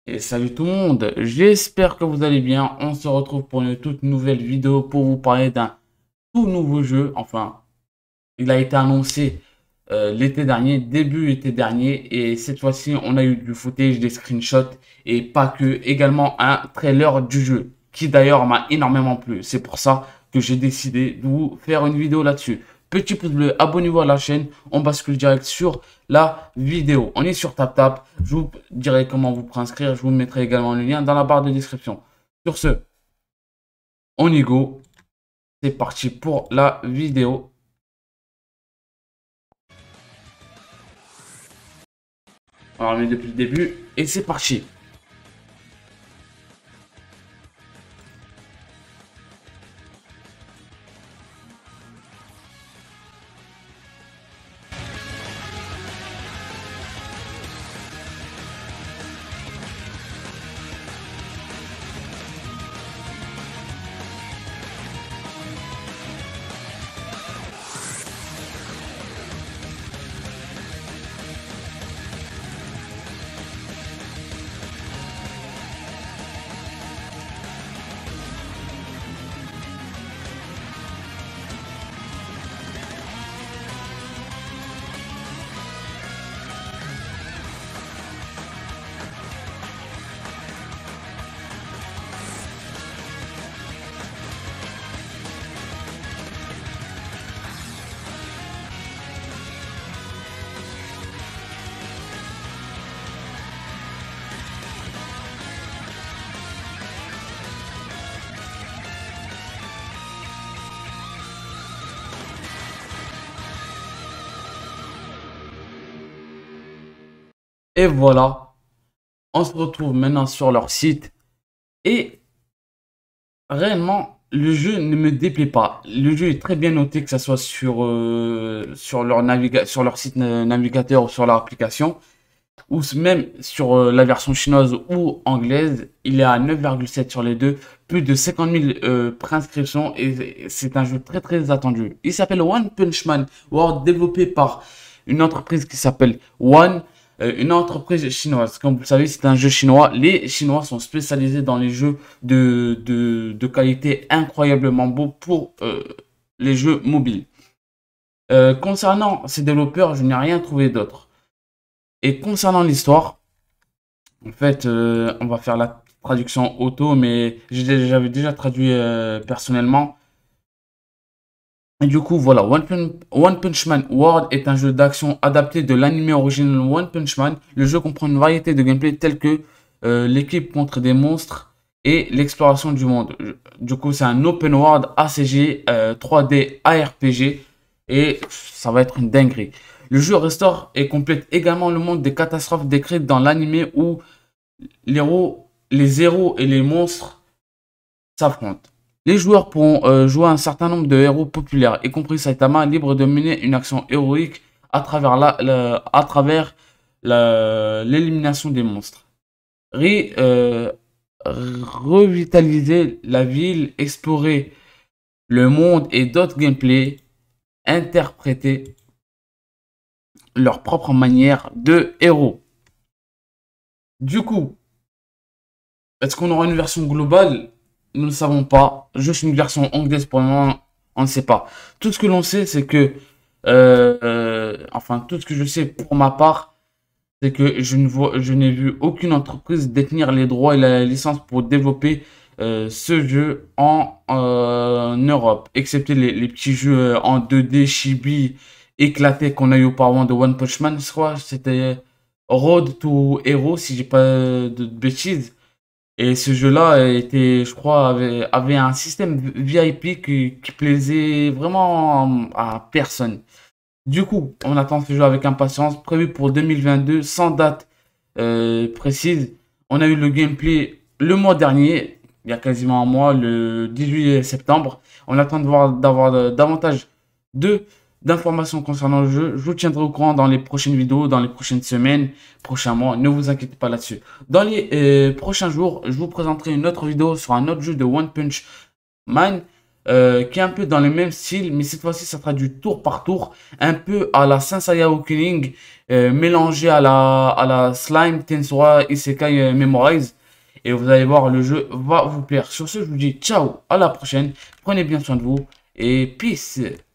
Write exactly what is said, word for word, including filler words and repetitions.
Et salut tout le monde, j'espère que vous allez bien. On se retrouve pour une toute nouvelle vidéo pour vous parler d'un tout nouveau jeu. Enfin, il a été annoncé euh, l'été dernier, début été dernier. Et cette fois-ci, on a eu du footage, des screenshots et pas que, également un trailer du jeu qui d'ailleurs m'a énormément plu. C'est pour ça que j'ai décidé de vous faire une vidéo là-dessus. Petit pouce bleu, abonnez-vous à la chaîne. On bascule direct sur la vidéo. On est sur TapTap. Je vous dirai comment vous préinscrire. Je vous mettrai également le lien dans la barre de description. Sur ce, on y go. C'est parti pour la vidéo. On va remettre depuis le début et c'est parti. Et voilà, on se retrouve maintenant sur leur site. Et réellement, le jeu ne me déplaît pas. Le jeu est très bien noté, que ce soit sur, euh, sur, leur naviga sur leur site navigateur ou sur leur application, ou même sur euh, la version chinoise ou anglaise. Il est à neuf virgule sept sur les deux, plus de cinquante mille euh, préinscriptions et c'est un jeu très très attendu. Il s'appelle One Punch Man World, développé par une entreprise qui s'appelle One. Euh, une entreprise chinoise. Comme vous le savez, c'est un jeu chinois. Les Chinois sont spécialisés dans les jeux de, de, de qualité incroyablement beau pour euh, les jeux mobiles. Euh, concernant ces développeurs, je n'ai rien trouvé d'autre. Et concernant l'histoire, en fait, euh, on va faire la traduction auto, mais j'avais déjà traduit euh, personnellement. Et du coup, voilà, One, Pun One Punch Man World est un jeu d'action adapté de l'anime original One Punch Man. Le jeu comprend une variété de gameplay tels que euh, l'équipe contre des monstres et l'exploration du monde. Du coup, c'est un open world A C G euh, trois D A R P G et ça va être une dinguerie. Le jeu restaure et complète également le monde des catastrophes décrites dans l'anime où les héros, les héros et les monstres s'affrontent. Les joueurs pourront euh, jouer un certain nombre de héros populaires, y compris Saitama, libre de mener une action héroïque à travers la, la- à travers la- l'élimination des monstres. Ri, euh, revitaliser la ville, explorer le monde et d'autres gameplays, interpréter leur propre manière de héros. Du coup, est-ce qu'on aura une version globale? Nous ne savons pas. Juste une version anglaise pour le moment, on ne sait pas. Tout ce que l'on sait, c'est que, euh, euh, enfin, tout ce que je sais pour ma part, c'est que je ne vois, je n'ai vu aucune entreprise détenir les droits et la licence pour développer euh, ce jeu en, euh, en Europe, excepté les, les petits jeux euh, en deux D chibi éclatés qu'on a eu auparavant de One Punch Man. Je crois que c'était Road to Hero, si j'ai pas de bêtises. Et ce jeu-là était, je crois, avait, avait un système V I P qui, qui plaisait vraiment à personne. Du coup, on attend ce jeu avec impatience, prévu pour deux mille vingt-deux, sans date euh, précise. On a eu le gameplay le mois dernier, il y a quasiment un mois, le dix-huit septembre. On attend de voir d'avoir davantage de d'informations concernant le jeu. Je vous tiendrai au courant dans les prochaines vidéos, dans les prochaines semaines, prochains mois. Ne vous inquiétez pas là-dessus. Dans les euh, prochains jours, je vous présenterai une autre vidéo sur un autre jeu de One Punch Man. euh, qui est un peu dans le même style, mais cette fois-ci, ça sera du tour par tour, un peu à la Sensei Awakening, euh, mélangé à la, à la Slime Tensora Isekai euh, Memorize. Et vous allez voir, le jeu va vous plaire. Sur ce, je vous dis ciao, à la prochaine. Prenez bien soin de vous et peace.